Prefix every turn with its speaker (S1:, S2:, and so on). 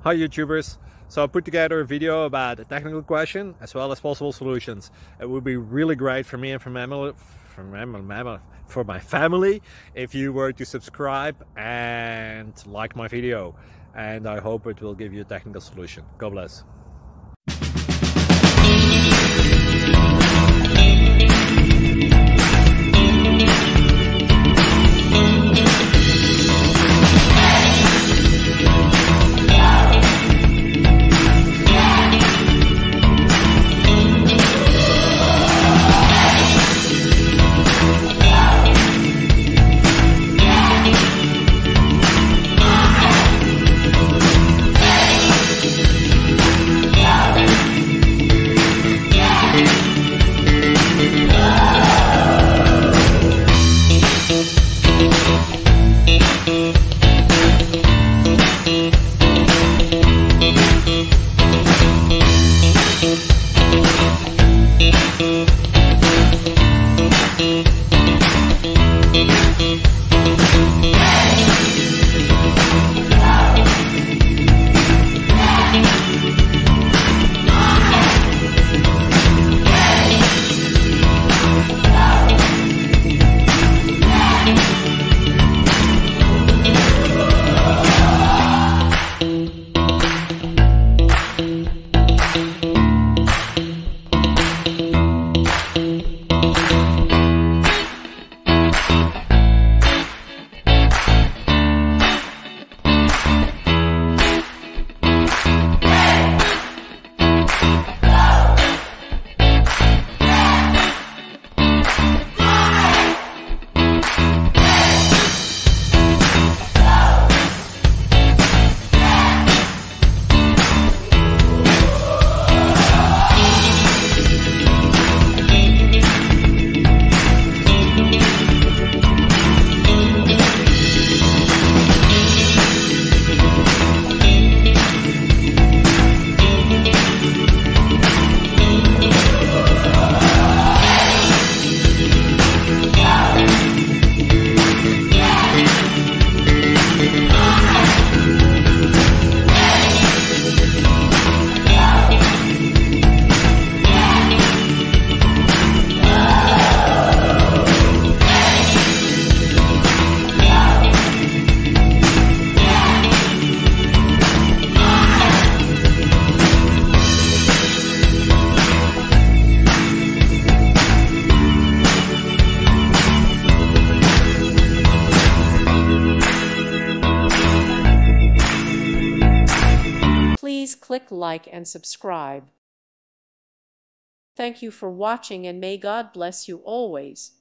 S1: Hi YouTubers! So I put together a video about a technical question as well as possible solutions. It would be really great for me and for my family if you were to subscribe and like my video, and I hope it will give you a technical solution. God bless.
S2: Please click like and subscribe. Thank you for watching, and may God bless you always.